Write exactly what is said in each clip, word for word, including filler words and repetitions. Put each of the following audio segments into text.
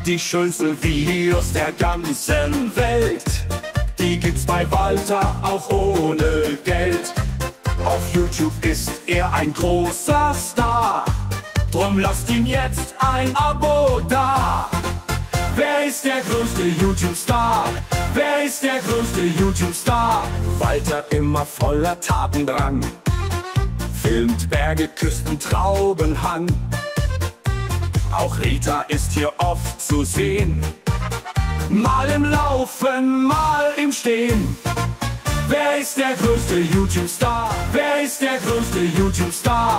Die schönsten Videos der ganzen Welt, die gibt's bei Walter auch ohne Geld. Auf YouTube ist er ein großer Star, drum lasst ihm jetzt ein Abo da. Wer ist der größte YouTube-Star? Wer ist der größte YouTube-Star? Walter immer voller Tatendrang, filmt Berge, Küsten, Traubenhang. Auch Rita ist hier oft zu sehen, mal im Laufen, mal im Stehen. Wer ist der größte YouTube-Star? Wer ist der größte YouTube-Star?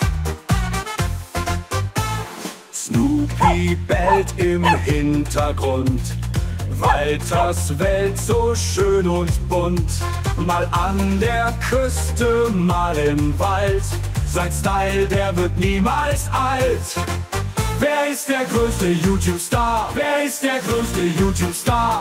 Snoopy bellt im Hintergrund, Walters Welt so schön und bunt. Mal an der Küste, mal im Wald, sein Style, der wird niemals alt. Wer ist der größte YouTube-Star? Wer ist der größte YouTube-Star?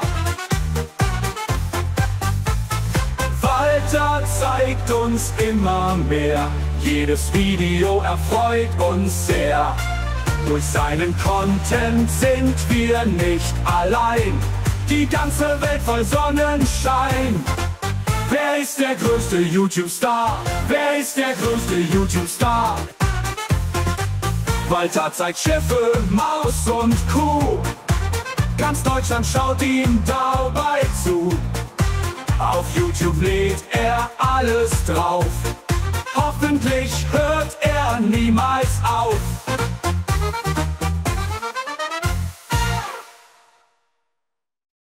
Walter zeigt uns immer mehr, jedes Video erfreut uns sehr. Durch seinen Content sind wir nicht allein, die ganze Welt voll Sonnenschein. Wer ist der größte YouTube-Star? Wer ist der größte YouTube-Star? Walter zeigt Schiffe, Maus und Kuh, ganz Deutschland schaut ihm dabei zu. Auf YouTube lädt er alles drauf, hoffentlich hört er niemals auf.